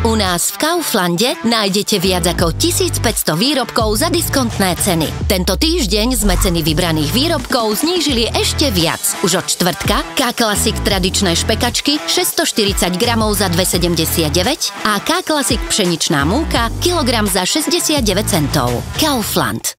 U nás v Kauflande nájdete viac ako 1500 výrobkov za diskontné ceny. Tento týždeň sme ceny vybraných výrobkov znížili ešte viac. Už od štvrtka K-Classic tradičné špekačky 640 gramov za 2,79 a K-Classic pšeničná múka kilogram za 69 centov. Kaufland.